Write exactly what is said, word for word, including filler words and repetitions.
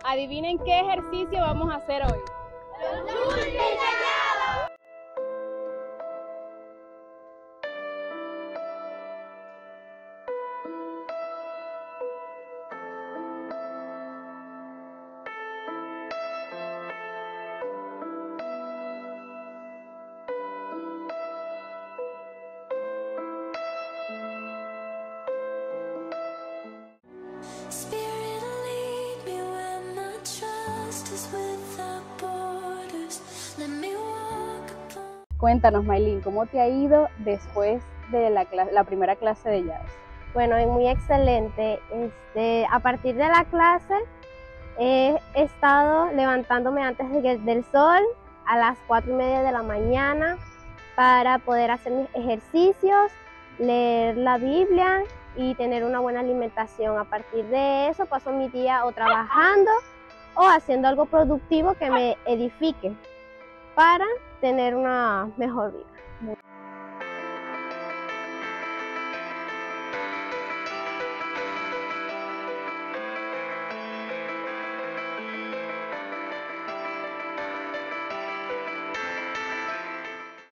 Adivinen qué ejercicio vamos a hacer hoy. Cuéntanos, Maylin, ¿cómo te ha ido después de la, la primera clase de llaves? Bueno, muy excelente. Este, a partir de la clase he estado levantándome antes de, del sol a las cuatro y media de la mañana para poder hacer mis ejercicios, leer la Biblia y tener una buena alimentación. A partir de eso paso mi día o trabajando o haciendo algo productivo que me edifique para tener una mejor vida.